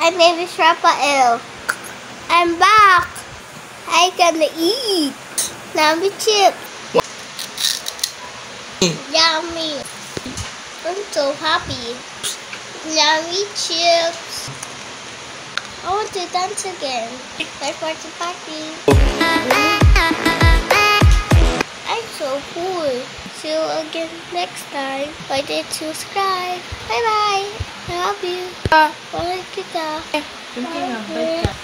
My name is Raphael. I'm back. I gonna eat. Yummy chips. Yummy. I'm so happy. Yummy chips. I want to dance again. Like party party. I'm so cool. See you again next time. Why did subscribe? Bye bye. I love you. Bye kita. Bye.